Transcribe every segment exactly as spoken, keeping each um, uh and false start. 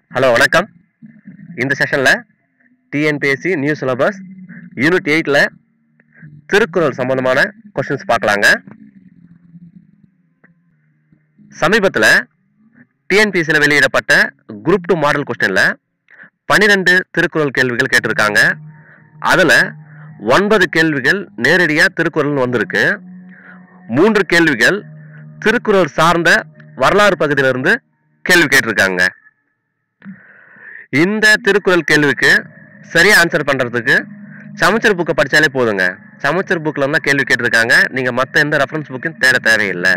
Hello வணக்கம். இந்த செஷனில் டிஎன்பிஎஸ்சி நியூ சிலபஸ் யூனிட் எயிட்டில் திருக்குறள் சம்பந்தமான கொஸ்டின்ஸ் பார்க்கலாங்க. சமீபத்தில் டிஎன்பிஎஸ்சியில் வெளியிடப்பட்ட குரூப் டூ மாடல் கொஸ்டினில் பன்னிரெண்டு திருக்குறள் கேள்விகள் கேட்டிருக்காங்க. அதில் ஒன்பது கேள்விகள் நேரடியாக திருக்குறள்னு வந்திருக்கு. மூன்று கேள்விகள் திருக்குறள் சார்ந்த வரலாறு பகுதியிலிருந்து கேள்வி கேட்டிருக்காங்க. இந்த திருக்குறள் கேள்விக்கு சரியா ஆன்சர் பண்றதுக்கு சமச்சர் புக்கை படிச்சாலே போதுங்க. சமச்சர் புக்ல தான் கேள்வி கேட்டிருக்காங்க. நீங்க மற்ற எந்த ரெஃபரன்ஸ் புக்கும் தேட தேவையில்லை.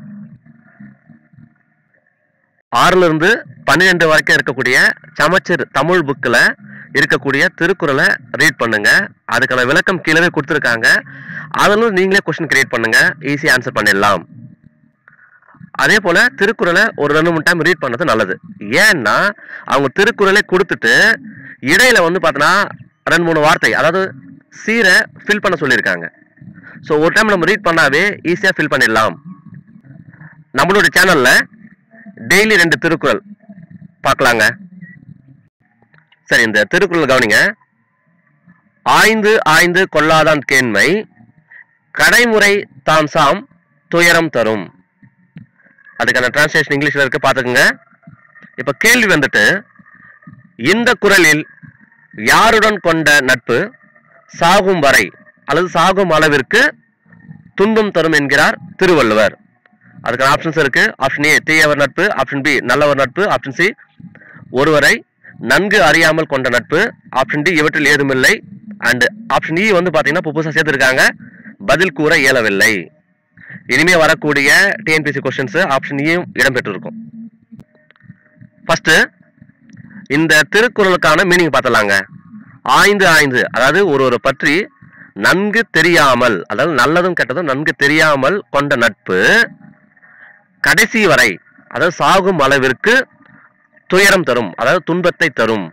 ஆறுல இருந்து பன்னிரெண்டு வரைக்கும் இருக்கக்கூடிய சமச்சர் தமிழ் புக்கில் இருக்கக்கூடிய திருக்குறளை ரீட் பண்ணுங்க. அதுக்கான விளக்கம் கீழே கொடுத்துருக்காங்க. அதில் நீங்களே கொஸ்டின் கிரியேட் பண்ணுங்க. ஈஸியாக ஆன்சர் பண்ணிடலாம். அதே போல திருக்குறளை ஒரு ரெண்டு மூணு டைம் ரீட் பண்ணது நல்லது. ஏன்னா அவங்க திருக்குறளை கொடுத்துட்டு இடையில வந்து பார்த்தோன்னா ரெண்டு மூணு வார்த்தை, அதாவது சீரை ஃபில் பண்ண சொல்லியிருக்காங்க. ஸோ ஒரு டைம் நம்ம ரீட் பண்ணாவே ஈஸியாக ஃபில் பண்ணிடலாம். நம்மளுடைய சேனல்ல டெய்லி ரெண்டு திருக்குறள் பார்க்கலாங்க. சரி, இந்த திருக்குறள் கவனிங்க. ஆய்ந்து ஆய்ந்து கொள்ளாதான் கேண்மை, கடைமுறை தான் சாம் துயரம் தரும். அதுக்கான டிரான்ஸ்லேஷன் இங்கிலீஷ்ல இருக்கு, பார்த்துக்குங்க. இப்ப கேள்வி வந்துட்டு, இந்த குறளில் யாருடன் கொண்ட நட்பு சாகும் வரை அல்லது சாகும் அளவிற்கு துன்பம் தரும் என்கிறார் திருவள்ளுவர். அதுக்கான ஆப்ஷன்ஸ் இருக்கு. ஆப்ஷன் ஏ தீயவர் நட்பு, ஆப்ஷன் பி நல்லவர் நட்பு, ஆப்ஷன் சி ஒருவரை நன்கு அறியாமல் கொண்ட நட்பு, ஆப்ஷன் டி இவற்றில் ஏதுமில்லை, அண்ட் ஆப்ஷன் இ வந்து பாத்தீங்கன்னா புதுசா சேர்த்திருக்காங்க, பதில் கூற இயலவில்லை. இனிமே வரக்கூடிய டிஎன்பிஎஸ்சி கொஸ்டின்ஸ் ஆப்ஷன் இயும் இடம்பெற்றிருக்கும். ஃபர்ஸ்ட் இந்த திருக்குறளுக்கான மீனிங் பார்த்தலாங்க. ஆய்ந்து ஆய்ந்து, அதாவது ஒருவரை பற்றி நன்கு தெரியாமல், அதாவது நல்லதும் கெட்டதும் நன்கு தெரியாமல் கொண்ட நட்பு கடைசி வரை, அதாவது சாகும் அளவிற்கு துயரம் தரும், அதாவது துன்பத்தை தரும்.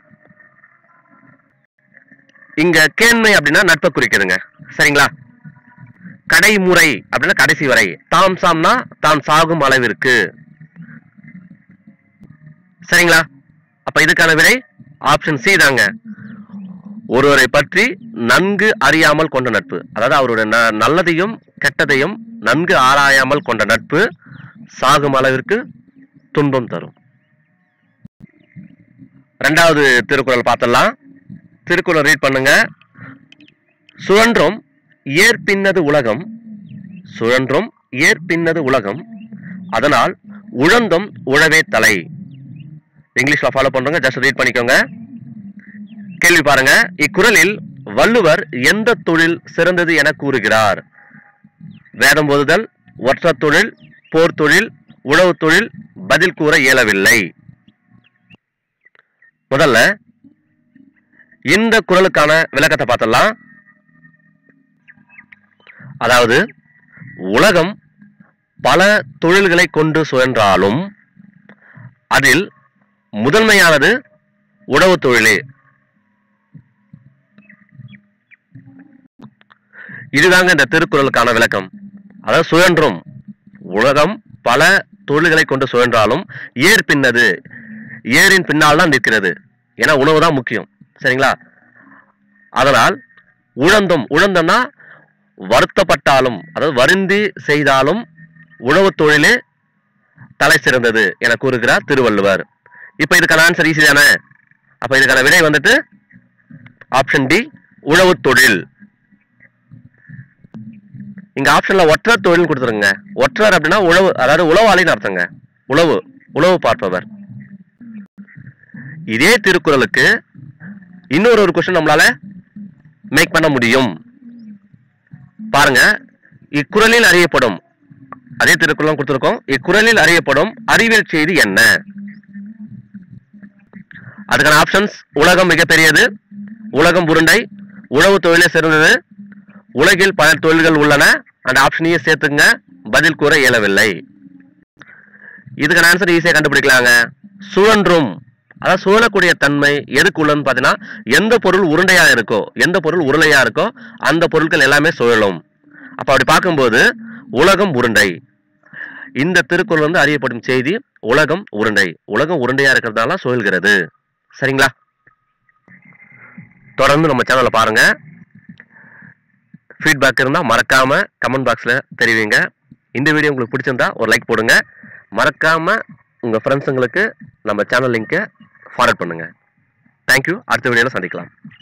இங்க கேண்மை அப்படின்னா நட்பை குறிக்குதுங்க. சரிங்களா? கடைமுறை அப்படின்னா கடைசி வரை, தாம் சாம்னா தான் சாகும் அளவிற்கு. சரிங்களா? அப்ப இதுக்கான விடை ஆப்ஷன் சி தாங்க. ஒருவரை பற்றி நன்கு அறியாமல் கொண்ட நட்பு, அதாவது அவருடைய நல்லதையும் கெட்டதையும் நன்கு ஆராயாமல் கொண்ட நட்பு சாகும் அளவிற்கு துன்பம் தரும். ரெண்டாவது திருக்குறள் பார்த்தலாம். திருக்குறள் ரீட் பண்ணுங்க. சுழன்றும் ஏற்பின்னது உலகம், சுழன்றும் ஏற்பின்னது உலகம், அதனால் உழந்தும் உழவே தலை. இங்கிலீஷ்ல ஃபாலோ பண்றவங்க ஜஸ்ட் ரீட் பண்ணிக்கோங்க. கேள்வி பாருங்க. இக்குறளில் வள்ளுவர் எந்த தொழில் சிறந்தது என கூறுகிறார்? வேதம் போதுதல், ஒற்ற தொழில், போர் தொழில், உழவு தொழில், பதில் கூற இயலவில்லை. முதல்ல இந்த குறளுக்கான விளக்கத்தை பார்த்தலாம். அதாவது உலகம் பல தொழில்களை கொண்டு சுழன்றாலும் அதில் முதன்மையானது உழவு தொழிலே. இதுதாங்க இந்த திருக்குறளுக்கான விளக்கம். அதாவது சுழன்றும், உலகம் பல தொழில்களை கொண்டு சுழன்றாலும் ஏர் பின்னது, ஏரின் பின்னால் தான் நிற்கிறது. ஏன்னா உணவு தான் முக்கியம். சரிங்களா? அதனால் உழந்தும், உழந்தம்னா வருத்தப்பட்டாலும், அதாவது வருந்தி செய்தாலும் உழவு தொழிலே தலை சிறந்தது என கூறுகிறார் திருவள்ளுவர். இப்ப இதுக்கான ஆன்சர் ஈஸி தானே? அப்ப இதுக்கான விடை வந்துட்டு ஆப்ஷன் டி உழவு தொழில். இங்க ஆப்ஷன்ல ஒற்ற தொழில் கொடுத்துருங்க. ஒற்றர் அப்படின்னா உழவு, அதாவது உழவாளின்னு அர்த்தங்க. உழவு, உழவு பார்ப்பவர். இதே திருக்குறளுக்கு இன்னொரு ஒரு கொஸ்டின் நம்மளால மேக் பண்ண முடியும். பாருங்க. இக்குறளில் அறியப்படும், அதே திருக்குறள் கொடுத்திருக்கோம், இக்குறளில் அறியப்படும் அறிவியல் செய்தி என்ன? அதுக்கான ஆப்ஷன்ஸ் உலகம் மிகப்பெரியது, உலகம் உருண்டை, உழவு தொழிலே சிறந்தது, உலகில் பல தொழில்கள் உள்ளன, அந்த ஆப்ஷனையே சேர்த்துங்க, பதில் கூற இயலவில்லை. இதுக்கான ஆன்சர் ஈஸியா கண்டுபிடிக்கலாங்க. சுழன்றும், அதாவது சுழலக்கூடிய தன்மை எதுக்கு உள்ளன்னு பாத்தீங்கன்னா, எந்த பொருள் உருண்டையா இருக்கோ, எந்த பொருள் உருளையா இருக்கோ அந்த பொருட்கள் எல்லாமே சுழலும். அப்ப அப்படி பார்க்கும்போது உலகம் உருண்டை. இந்த திருக்குறள் வந்து அறியப்படும் செய்தி உலகம் உருண்டை. உலகம் உருண்டையா இருக்கிறதால சுழல்கிறது. சரிங்களா? தொடர்ந்து நம்ம சேனலை பாருங்க. ஃபீட்பேக் இருந்தால் மறக்காம கமெண்ட் பாக்ஸில் தெரிவிங்க. இந்த வீடியோ உங்களுக்கு பிடிச்சிருந்தா ஒரு லைக் போடுங்க. மறக்காம உங்க ஃப்ரெண்ட்ஸுங்களுக்கு நம்ம சேனல் லிங்கை ஃபார்வர்ட் பண்ணுங்க. தேங்க்யூ. அடுத்த வீடியோவில் சந்திக்கலாம்.